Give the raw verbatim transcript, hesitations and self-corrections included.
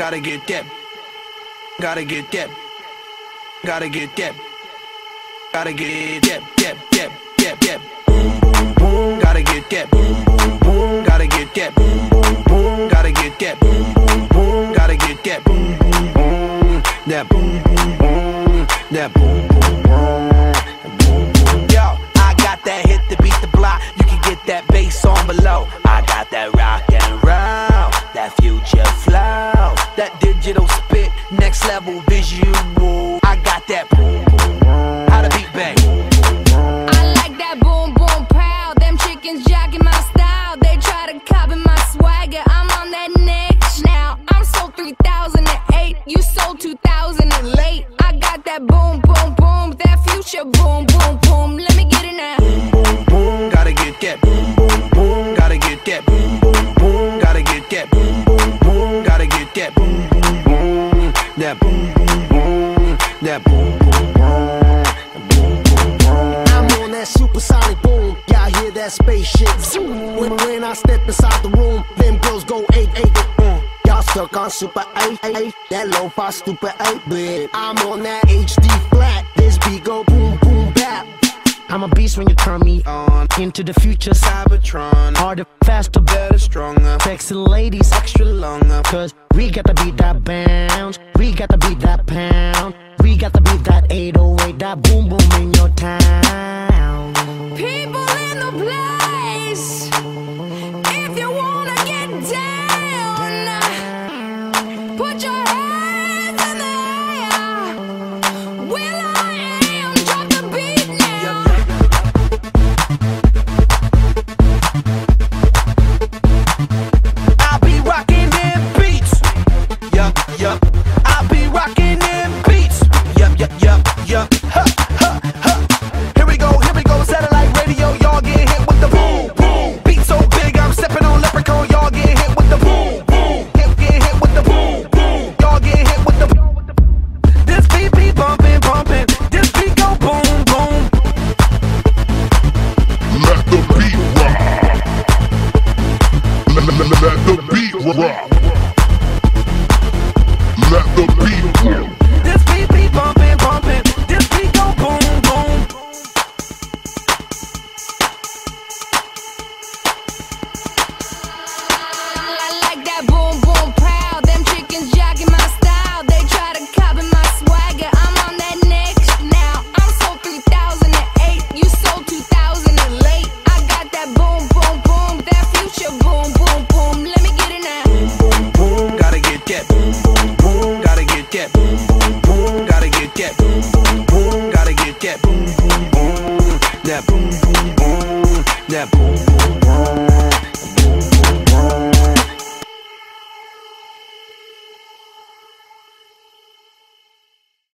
Gotta get that. Gotta get that. Gotta get that. Gotta get that. That. That. That. That. Boom boom boom. Gotta get that. Boom boom boom. Gotta get that. Boom boom boom. Gotta get that. Boom boom boom. Gotta get that. Boom boom boom. That boom boom boom. That boom boom boom. Yo, I got that hit to beat the block. You can get that bass on below. I got that rock and roll, that future flow, that digital spit, next level visual. I got that boom boom boom. How the beat bang? I like that boom boom pow. Them chickens jacking my style. They try to copy my swagger. I'm on that next now. I'm sold three thousand eight. You sold two thousand late. I got that boom boom boom. That future boom boom boom. Let me get it now. Boom boom boom. Gotta get that. Boom boom boom. Gotta get that. Boom boom boom. Gotta get that. Boom boom boom. Gotta get that. Boom boom boom. That boom boom boom. That boom boom boom. I'm on that supersonic boom. Y'all hear that spaceship zoom. When, when I step inside the room, them girls go eight eight. Mm. Y'all stuck on super eight eight. That lo-fi stupid eight bit. I'm on that H D flat. This beat go boom boom bap. I'm a beast when you turn me on. Into the future, Cybertron. Harder, faster, better, stronger. Sexy ladies, extra longer. Cause we got to beat that bounce. We got to beat that pound. We got to beat that eight oh eight. That boom boom in your town. People in the place, if you wanna get down, put your hands in the air. Will I am, drop the beat now. I'll be rocking them beats. Yup, yup. I'll be rocking them beats. Yup, yup, yup, yup. Ha, ha, ha. Here we go, here we go. Satellite radio, y'all get hit with the boom, boom. Beat so big, I'm stepping on leprechaun. Y'all get hit with the boom, boom. Get, get hit with the boom, boom. Y'all get hit with the. This beat be bumping, bumping. This beat go boom, boom. Let the beat rock. Let, let, let, let the beat rock. Let the beat rock. This beat be bumping, bumping. This beat go boom, boom. I like that boom boom pow. Them chickens jacking my style. They try to copy my swagger. I'm on that next now. I'm sold three thousand eight. You sold two thousand late. I got that boom boom boom. That future boom boom boom. Let me get it now. Boom boom boom. Gotta get that. Boom boom boom. Gotta get that. Boom boom boom. Gotta get that. Boom boom boom. Gotta get that. Boom boom boom. That boom boom boom. That boom.